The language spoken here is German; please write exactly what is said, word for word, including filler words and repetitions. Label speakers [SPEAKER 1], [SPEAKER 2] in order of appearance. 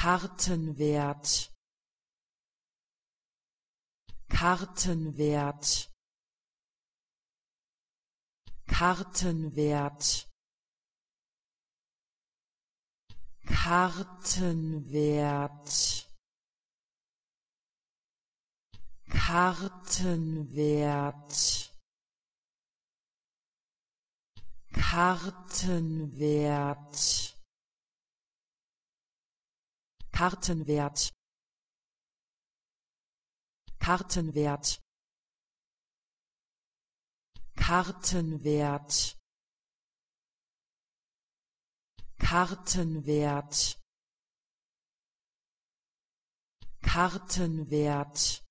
[SPEAKER 1] Kartenwert, Kartenwert, Kartenwert, Kartenwert, Kartenwert, Kartenwert, Kartenwert, Kartenwert, Kartenwert, Kartenwert, Kartenwert,